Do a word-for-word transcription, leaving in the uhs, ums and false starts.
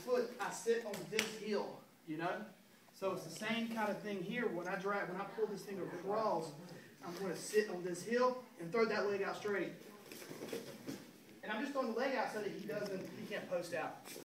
foot, I sit on this heel, you know? So it's the same kind of thing here. When I drag, when I pull this thing across, I'm going to sit on this heel and throw that leg out straight. And I'm just throwing the leg out so that he doesn't, he can't post out.